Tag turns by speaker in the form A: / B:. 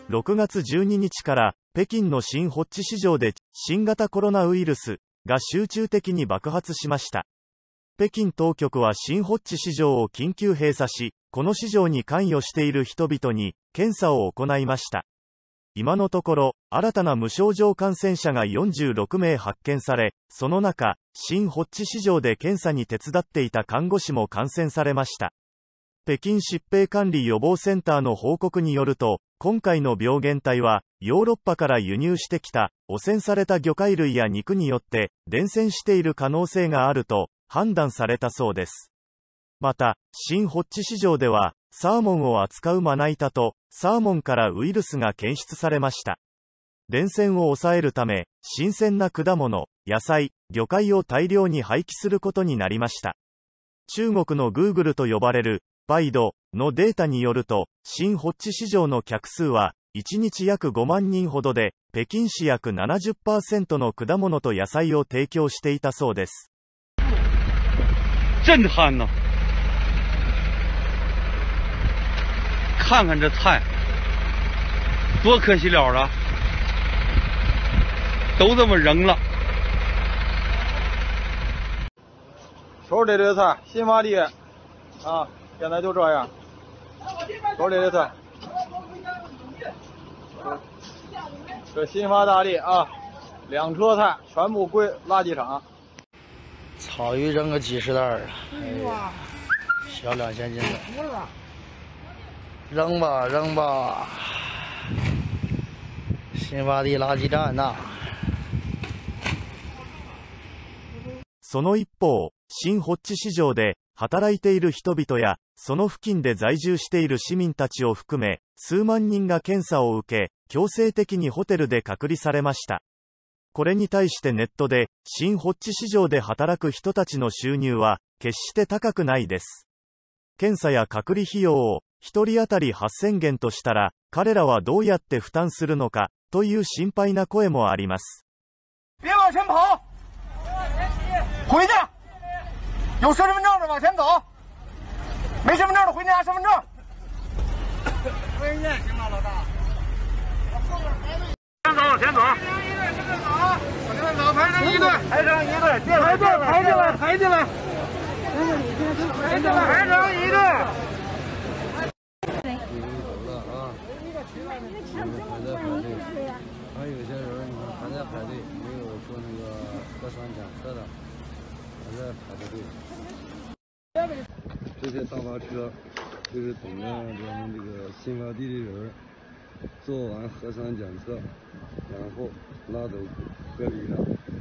A: 6月12日から北京の新ホッチ市場で新型コロナウイルスが集中的に爆発しました。北京当局は新ホッチ市場を緊急閉鎖し、この市場に関与している人々に検査を行いました。今のところ、新たな無症状感染者が46名発見され、その中、新ホッチ市場で検査に手伝っていた看護師も感染されました。北京疾病管理予防センターの報告によると、今回の病原体は、ヨーロッパから輸入してきた汚染された魚介類や肉によって伝染している可能性があると判断されたそうです。また、新ホッチ市場では、サーモンを扱うまな板とサーモンからウイルスが検出されました。伝染を抑えるため、新鮮な果物、野菜、魚介を大量に廃棄することになりました。中国の Google と呼ばれるバイドのデータによると、新ホッチ市場の客数は、1日約5万人ほどで、北京市約 70% の果物と野菜を提供していたそうです。
B: 震撼呐！看看这菜，多可惜了啊！都这么扔了。
C: 手里的菜，新发地啊，现在就这样。手里的菜，这新发大地啊，2车菜全部归垃圾场。
D: 草鱼扔个几十袋啊！哎呀，小2000斤的，扔吧扔吧！新发地垃圾站呐。
A: その一方、新ホッチ市場で働いている人々や、その付近で在住している市民たちを含め、数万人が検査を受け、強制的にホテルで隔離されました。これに対してネットで、新ホッチ市場で働く人たちの収入は、決して高くないです。検査や隔離費用を、1人当たり8000元としたら、彼らはどうやって負担するのか、という心配な声もあります。
E: 別往前跑！回去！有身份证的往前走，没身份证的回去拿身份证。回去行了，老大。前走，前走，排成一队，排成一队，排队，排进来，排进来，排进来，排成一队。
F: 还有些人你看还在排队，没有做那个核酸检测的，还在排着队。这些大巴车就是等着咱们这个新发地的人做完核酸检测，然后拉走隔离的。